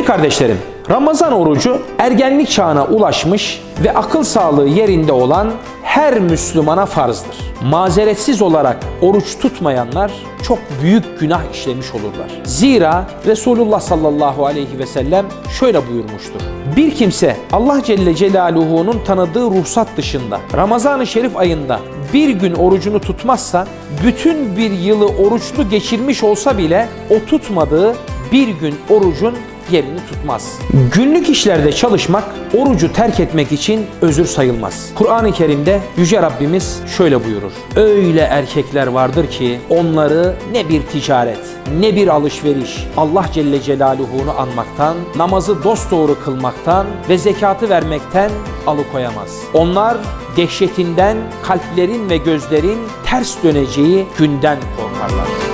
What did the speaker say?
kardeşlerim, Ramazan orucu ergenlik çağına ulaşmış ve akıl sağlığı yerinde olan her Müslümana farzdır. Mazeretsiz olarak oruç tutmayanlar çok büyük günah işlemiş olurlar. Zira Resulullah sallallahu aleyhi ve sellem şöyle buyurmuştur. Bir kimse Allah Celle Celaluhu'nun tanıdığı ruhsat dışında Ramazan-ı Şerif ayında bir gün orucunu tutmazsa, bütün bir yılı oruçlu geçirmiş olsa bile o tutmadığı bir gün orucun yerini tutmaz. Günlük işlerde çalışmak orucu terk etmek için özür sayılmaz. Kur'an-ı Kerim'de Yüce Rabbimiz şöyle buyurur. Öyle erkekler vardır ki onları ne bir ticaret, ne bir alışveriş Allah Celle Celaluhu'nu anmaktan, namazı dosdoğru kılmaktan ve zekatı vermekten alıkoyamaz. Onlar dehşetinden kalplerin ve gözlerin ters döneceği günden korkarlar.